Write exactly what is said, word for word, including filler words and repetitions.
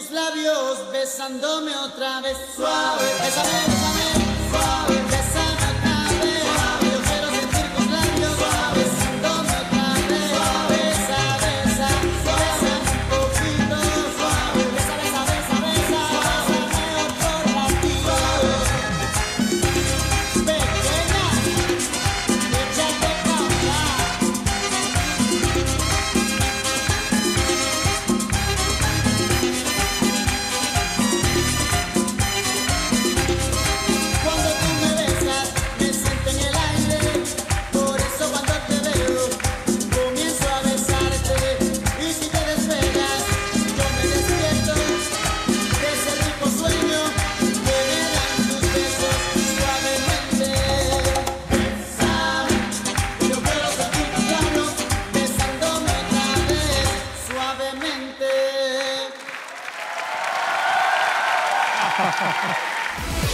tus labios besándome otra vez. Suave, bésame, bésame, suave, bésame otra vez. Suave, yo quiero sentir tus labios suave, besándome otra vez. Suave, besa, besa, bésame un poquito. Suave, besa, besa, besa, besa, bésame otro ratito. Pequeña, échate pa' acá. Cuando tú me besas, me siento en el aire. Por eso cuando te veo, comienzo a besarte. Y si te despegas, yo me despierto de ese rico sueño que me dan tus besos suavemente. Bésame, yo quiero sentir tus labios besándome otra vez suavemente.